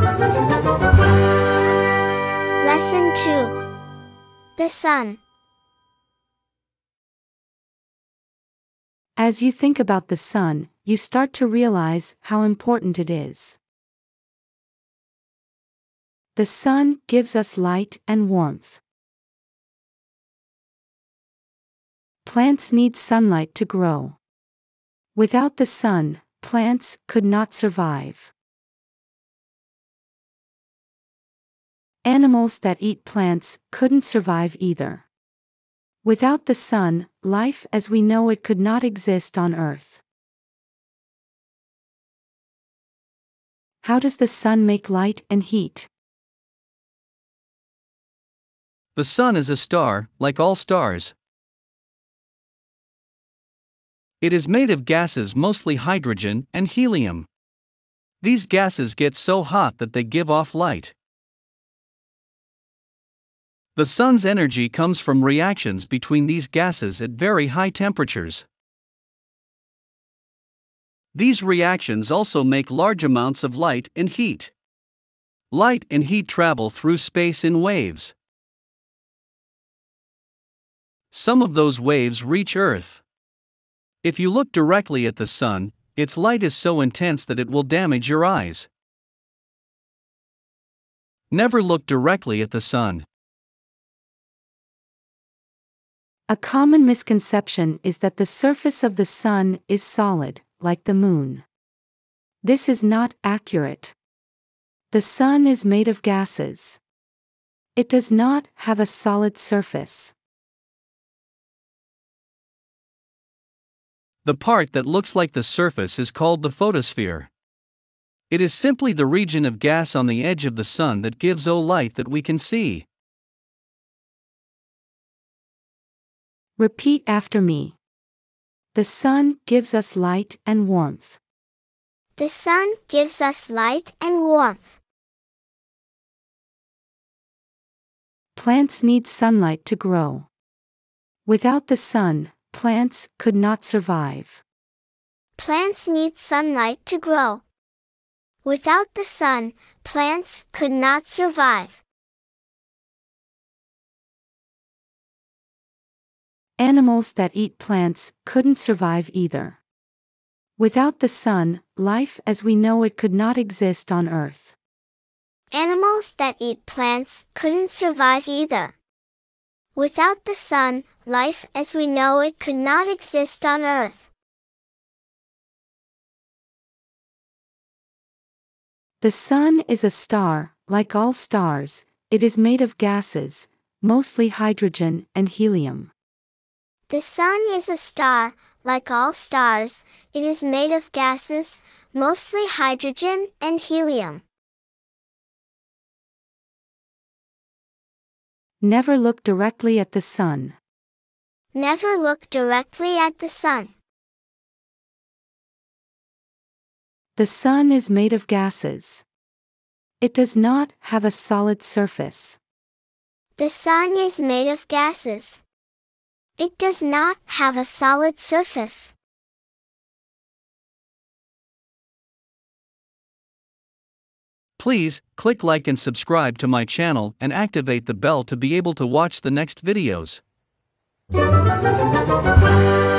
Lesson 2. The Sun. As you think about the sun, you start to realize how important it is. The sun gives us light and warmth. Plants need sunlight to grow. Without the sun, plants could not survive. Animals that eat plants couldn't survive either. Without the sun, life as we know it could not exist on Earth. How does the sun make light and heat? The sun is a star, like all stars. It is made of gases, mostly hydrogen and helium. These gases get so hot that they give off light. The sun's energy comes from reactions between these gases at very high temperatures. These reactions also make large amounts of light and heat. Light and heat travel through space in waves. Some of those waves reach Earth. If you look directly at the sun, its light is so intense that it will damage your eyes. Never look directly at the sun. A common misconception is that the surface of the sun is solid, like the moon. This is not accurate. The sun is made of gases. It does not have a solid surface. The part that looks like the surface is called the photosphere. It is simply the region of gas on the edge of the sun that gives light that we can see. Repeat after me. The sun gives us light and warmth. The sun gives us light and warmth. Plants need sunlight to grow. Without the sun, plants could not survive. Plants need sunlight to grow. Without the sun, plants could not survive. Animals that eat plants couldn't survive either. Without the sun, life as we know it could not exist on Earth. Animals that eat plants couldn't survive either. Without the sun, life as we know it could not exist on Earth. The sun is a star, like all stars. It is made of gases, mostly hydrogen and helium. The sun is a star, like all stars. It is made of gases, mostly hydrogen and helium. Never look directly at the sun. Never look directly at the sun. The sun is made of gases. It does not have a solid surface. The sun is made of gases. It does not have a solid surface. Please, click like and subscribe to my channel and activate the bell to be able to watch the next videos.